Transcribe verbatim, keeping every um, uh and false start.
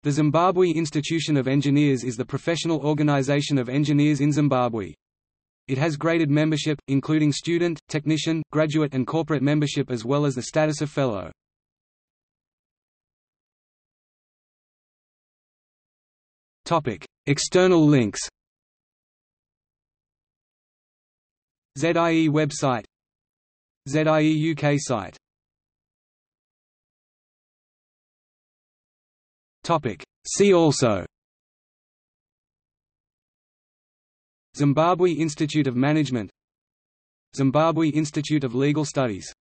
The Zimbabwe Institution of Engineers is the professional organization of engineers in Zimbabwe. It has graded membership, including student, technician, graduate and corporate membership, as well as the status of fellow. External links. Z I E website, Z I E U K site. See also: Zimbabwe Institute of Management, Zimbabwe Institute of Legal Studies.